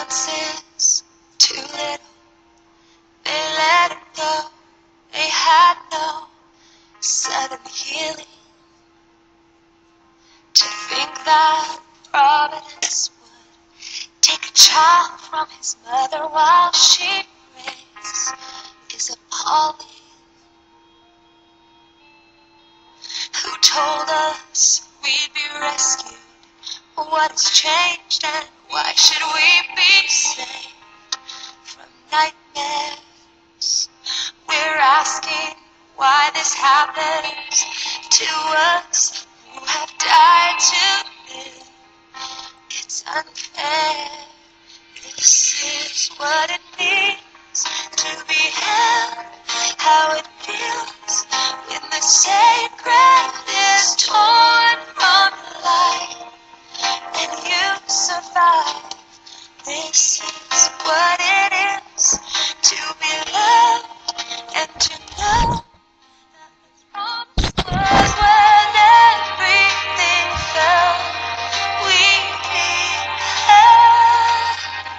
promises too little. They let it go. They had no sudden healing. To think that Providence would take a child from his mother while she prays is appalling. Who told us we'd be rescued? What has changed and why should we be saved from nightmares? We're asking why this happens to us who have died to live. It's unfair. This is what it means to be held, how it feels when the sacred is torn from life and you survive. This is what it is to be loved and to know that the promise was when everything fell, we'd be held.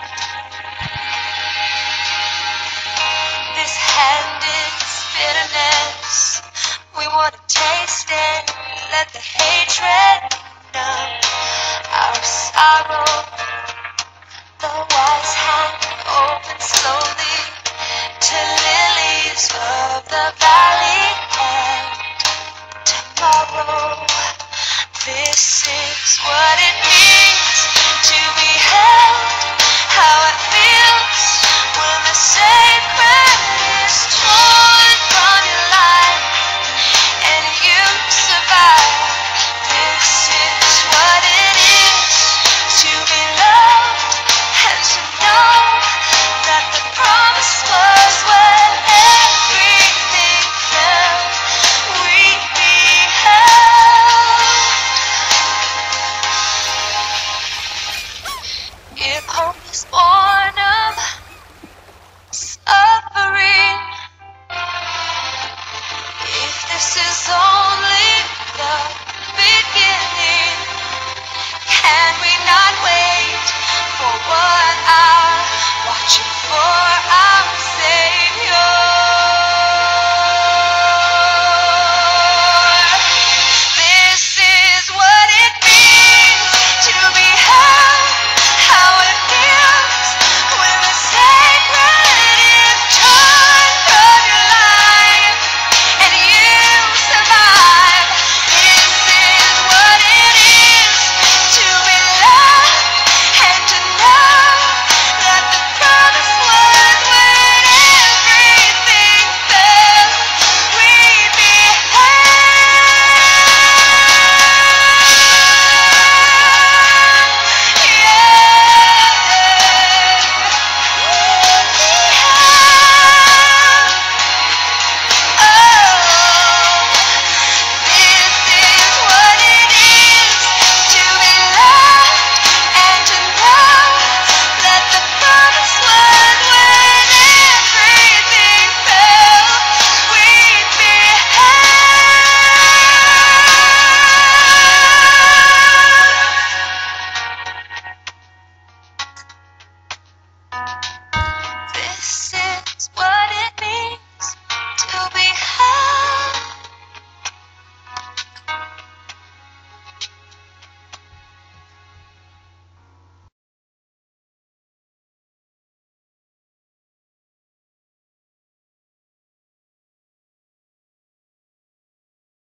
This hand is bitterness, we want to taste it, let the hatred numb our sorrow. The wise hand opens slowly to lilies of the valley, and tomorrow. This is what it means to be held, how it feels when the sacred is torn from your life and you survive. This is what it is to be loved and to know that the promise was when everything fell, we'd be held. If hope is born of suffering, if this is only the beginning, can we not wait for 1 hour, watching for hours?